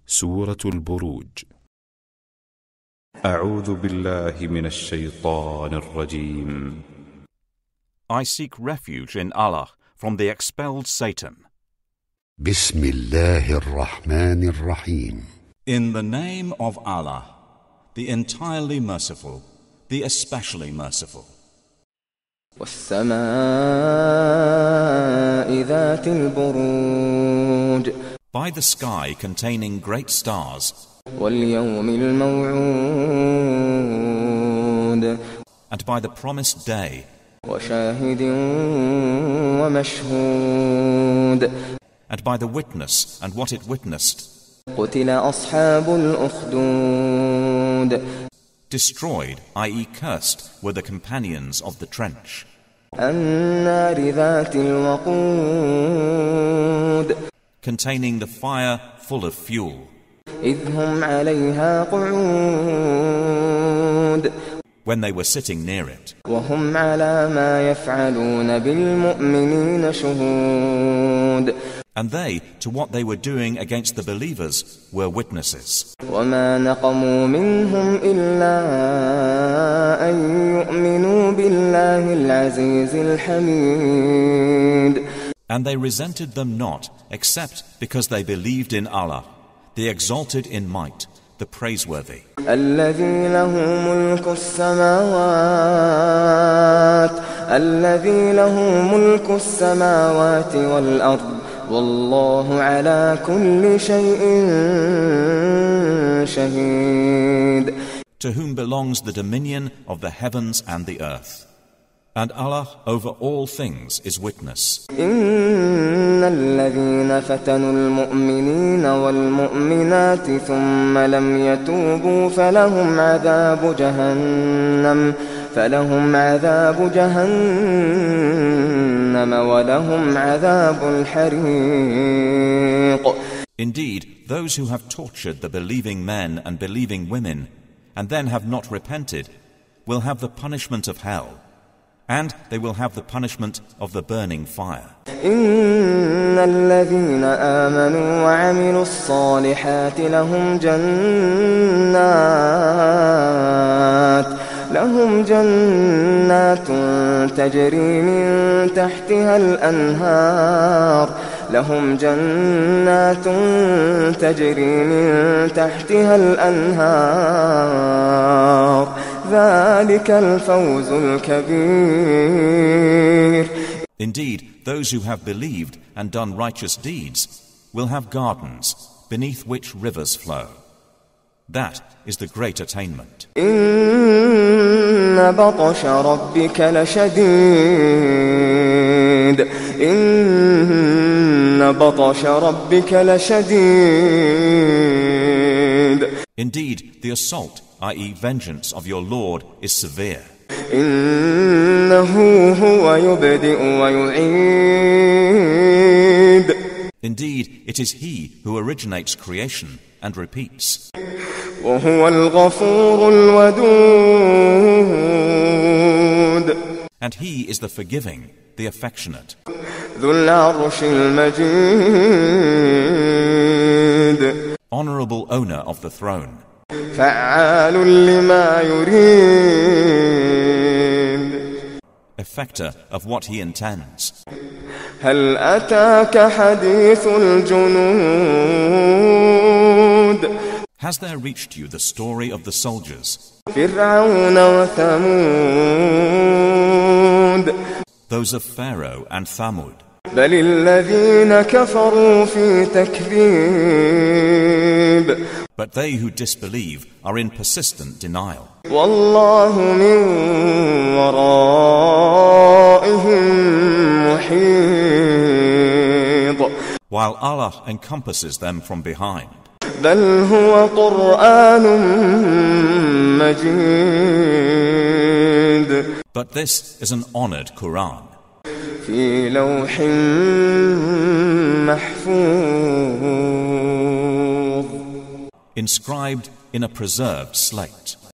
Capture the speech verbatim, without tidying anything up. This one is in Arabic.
سورة البروج. أعوذ بالله من الشيطان الرجيم. I seek refuge in Allah from the expelled Satan. بسم الله الرحمن الرحيم. In the name of Allah, the entirely merciful, the especially merciful. والسماء ذات البروج. By the sky containing great stars. واليوم الموعود. And by the promised day. وشاهد ومشهود. And by the witness and what it witnessed. قتل أصحاب الأخدود. Destroyed, that is cursed, were the companions of the trench. النار ذات الوقود. Containing the fire full of fuel. إذ هم عليها قعود. When they were sitting near it. وهم على ما يفعلون بالمؤمنين شهود. And they, to what they were doing against the believers, were witnesses. وما نقموا منهم إلا أن يؤمنوا بالله العزيز الحميد. And they resented them not, except because they believed in Allah, the exalted in might, the praiseworthy. الذي له ملك السماوات الذي له ملك السماوات والأرض والله على كل شيء شهيد. To whom belongs the dominion of the heavens and the earth. And Allah over all things is witness. إن الذين فتنوا المؤمنين والمؤمنات ثم لم يتوبوا فلهم عذاب جهنم فلهم عذاب جهنم ولهم عذاب الحريق. Indeed, those who have tortured the believing men and believing women and then have not repented will have the punishment of hell. And they will have the punishment of the burning fire. إن الذين آمنوا وعملوا الصالحات لهم جنات لهم جنات تجري من تحتها الأنهار لهم جنات تجري من تحتها الأنهار ذلك الفوز الكبير. Indeed, those who have believed and done righteous deeds will have gardens beneath which rivers flow. That is the great attainment. إن بطش ربك لشديد إن بطش ربك لشديد. Indeed, the assault, that is vengeance of your Lord, is severe. إنه هو يبدئ ويعيد. Indeed, it is He who originates creation and repeats. وهو الغفور الودود. And He is the forgiving, the affectionate. ذو العرش المجيد. Honorable owner of the throne. فعال لما يريد. Effector of what He intends. هل أتاك حديث الجنود. Has there reached you the story of the soldiers? فرعون وثمود. Those of Pharaoh and Thamud. بل الذين كفروا في تكذيب. But they who disbelieve are in persistent denial. والله من ورائهم محيط. While Allah encompasses them from behind. بل هو قرآن مجيد. But this is an honored Qur'an. في لوح محفوظ. Inscribed in a preserved slate.